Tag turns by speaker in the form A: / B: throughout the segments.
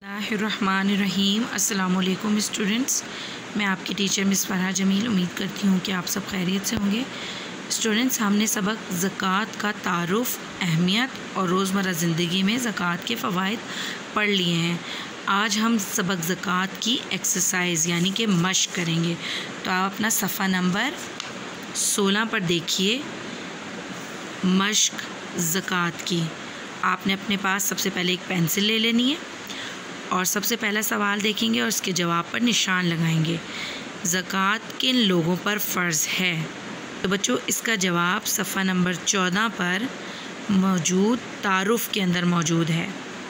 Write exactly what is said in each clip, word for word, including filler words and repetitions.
A: बिस्मिल्लाहिर्रहमानिर्रहीम। अस्सलामु अलैकुम स्टूडेंट्स, मैं आपकी टीचर मिस फरहा जमील। उम्मीद करती हूँ कि आप सब खैरियत से होंगे। स्टूडेंट्स, हमने सबक ज़कात का तारुफ़, अहमियत और रोज़मर्रा ज़िंदगी में ज़कात के फ़वाइद पढ़ लिए हैं। आज हम सबक ज़कात की एक्सरसाइज यानी कि मश्क करेंगे। तो आप अपना सफ़ा नंबर सोलह पर देखिए, मश्क ज़कात की। आपने अपने पास सबसे पहले एक पेंसिल ले लेनी है और सबसे पहला सवाल देखेंगे और उसके जवाब पर निशान लगाएंगे। ज़कात किन लोगों पर फ़र्ज़ है? तो बच्चों, इसका जवाब सफ़ा नंबर चौदह पर मौजूद तारुफ़ के अंदर मौजूद है।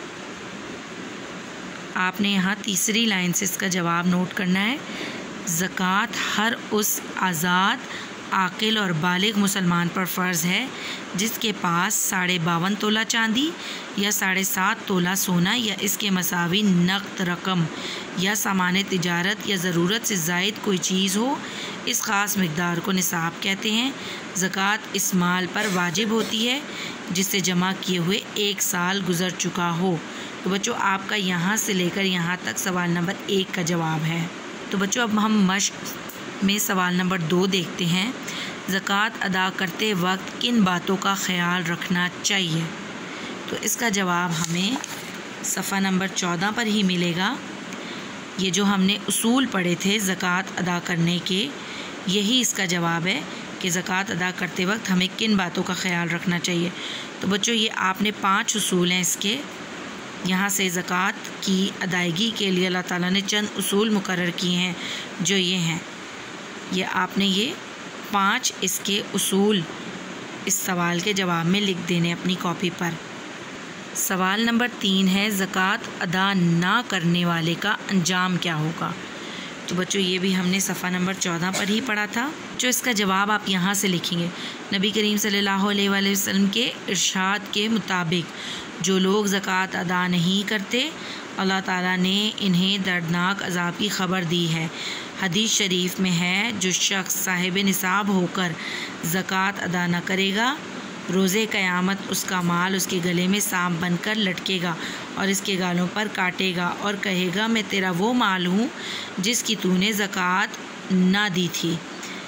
A: आपने यहाँ तीसरी लाइन से इसका जवाब नोट करना है। ज़कात हर उस आज़ाद, आकिल और बालिग मुसलमान पर फ़र्ज़ है जिसके पास साढ़े बावन तोला चांदी या साढ़े सात तोला सोना या इसके मसावी नक़द रकम या सामान तिजारत या ज़रूरत से ज़ायद कोई चीज़ हो। इस ख़ास मकदार को निसाब कहते हैं। ज़कात इस माल पर वाजिब होती है जिससे जमा किए हुए एक साल गुज़र चुका हो। तो बच्चों, आपका यहाँ से लेकर यहाँ तक सवाल नंबर एक का जवाब है। तो बच्चों, अब हम मश्क में सवाल नंबर दो देखते हैं। ज़कात अदा करते वक्त किन बातों का ख्याल रखना चाहिए? तो इसका जवाब हमें सफ़ा नंबर चौदह पर ही मिलेगा। ये जो हमने उसूल पढ़े थे ज़कात अदा करने के, यही इसका जवाब है कि ज़कात अदा करते वक्त हमें किन बातों का ख्याल रखना चाहिए। तो बच्चों, ये आपने पाँच उसूल हैं इसके। यहाँ से ज़कात की अदायगी के लिए अल्लाह ताला ने चंद उसूल मुकर्रर किए हैं, जो ये हैं। ये आपने ये पांच इसके उसूल इस सवाल के जवाब में लिख देने अपनी कॉपी पर। सवाल नंबर तीन है, ज़कात अदा ना करने वाले का अंजाम क्या होगा? तो बच्चों, ये भी हमने सफ़ा नंबर चौदह पर ही पढ़ा था। जो इसका जवाब आप यहाँ से लिखेंगे। नबी करीम सल्लल्लाहु अलैहि वसल्लम के इरशाद के मुताबिक जो लोग ज़कात अदा नहीं करते, अल्लाह ताला ने इन्हें दर्दनाक अज़ाब की ख़बर दी है। हदीस शरीफ में है, जो शख्स साहिब निसाब होकर ज़कात अदा न करेगा, रोज़े क़यामत उसका माल उसके गले में सांप बनकर लटकेगा और इसके गालों पर काटेगा और कहेगा, मैं तेरा वो माल हूँ जिसकी तूने ज़कात ना दी थी।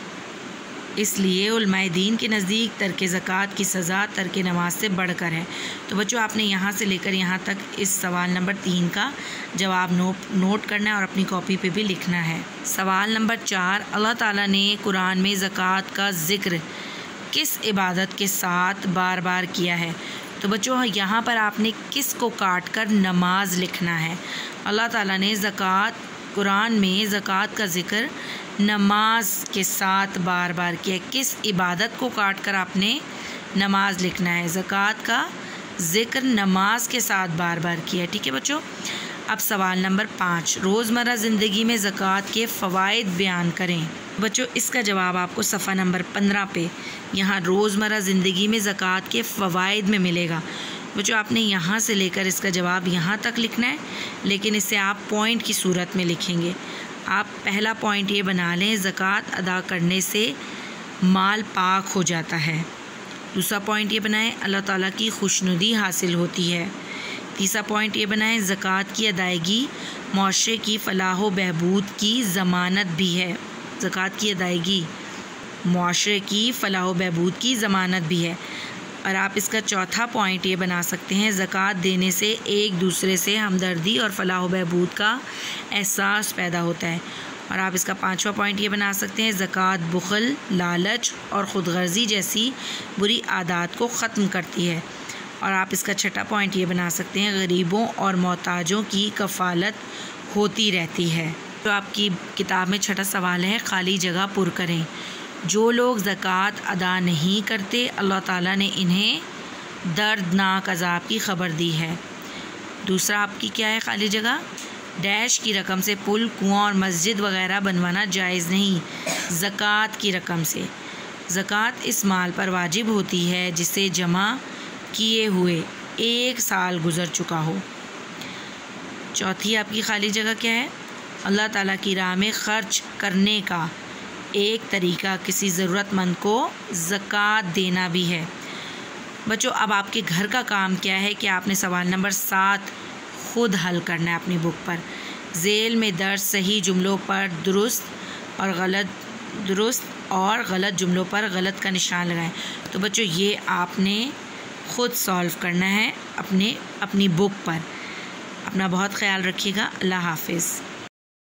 A: इसलिए उलमाए दीन के नज़दीक तर्क ज़कात की सज़ा तर्क नमाज से बढ़कर है। तो बच्चों, आपने यहाँ से लेकर यहाँ तक इस सवाल नंबर तीन का जवाब नोट नोट करना है और अपनी कॉपी पे भी लिखना है। सवाल नंबर चार, अल्लाह ताला ने कुरान में ज़कात का ज़िक्र किस इबादत के साथ बार बार किया है? तो बच्चों, यहाँ पर आपने किस को काट कर नमाज लिखना है। अल्लाह ताला ने ज़कात कुरान में ज़कात का ज़िक्र नमाज के साथ बार बार किया। किस इबादत को काट कर आपने नमाज लिखना है? ज़कात का ज़िक्र नमाज के साथ बार बार किया। ठीक है बच्चों। अब सवाल नंबर पाँच, रोज़मर्रा ज़िंदगी में ज़कात के फ़वाइद बयान करें। बच्चों, इसका जवाब आपको सफ़ा नंबर पंद्रह पे यहाँ रोज़मर्रा ज़िंदगी में ज़कात के फ़वाइद में मिलेगा। बच्चों, आपने यहाँ से लेकर इसका जवाब यहाँ तक लिखना है, लेकिन इसे आप पॉइंट की सूरत में लिखेंगे। आप पहला पॉइंट ये बना लें, ज़कात अदा करने से माल पाक हो जाता है। दूसरा पॉइंट ये बनाएं, अल्लाह ताला की खुशनुदी हासिल होती है। तीसरा पॉइंट ये बनाएं, ज़कात की अदायगी मुआशरे की फ़लाह व बहबूद की ज़मानत भी है। ज़कात की अदायगी मुआशरे की फ़लाह व बहबूद की ज़मानत भी है। और आप इसका चौथा पॉइंट ये बना सकते हैं, ज़कात देने से एक दूसरे से हमदर्दी और फ़लाह व बहबूद का एहसास पैदा होता है। और आप इसका पांचवा पॉइंट ये बना सकते हैं, ज़कात बुख़ल, लालच और ख़ुदगर्ज़ी जैसी बुरी आदत को ख़त्म करती है। और आप इसका छठा पॉइंट ये बना सकते हैं, गरीबों और मोहताजों की कफ़ालत होती रहती है। तो आपकी किताब में छठा सवाल है, खाली जगह पुर करें। जो लोग ज़कात अदा नहीं करते, अल्लाह ताला ने इन्हें दर्दनाक अज़ाब की ख़बर दी है। दूसरा आपकी क्या है खाली जगह? डैश की रकम से पुल, कुआं और मस्जिद वगैरह बनवाना जायज़ नहीं, ज़कात की रकम से। ज़कात इस माल पर वाजिब होती है जिसे जमा किए हुए एक साल गुज़र चुका हो। चौथी आपकी खाली जगह क्या है? अल्लाह ताला की राह में ख़र्च करने का एक तरीका किसी ज़रूरतमंद को ज़कात देना भी है। बच्चों, अब आपके घर का काम क्या है कि आपने सवाल नंबर सात खुद हल करना है अपनी बुक पर। झेल में दर्ज सही जुमलों पर दुरुस्त और गलत दुरुस्त और गलत जुमलों पर गलत का निशान लगाएं। तो बच्चों ये आपने खुद सॉल्व करना है अपने अपनी बुक पर। अपना बहुत ख्याल रखिएगा। अल्लाह हाफिज़।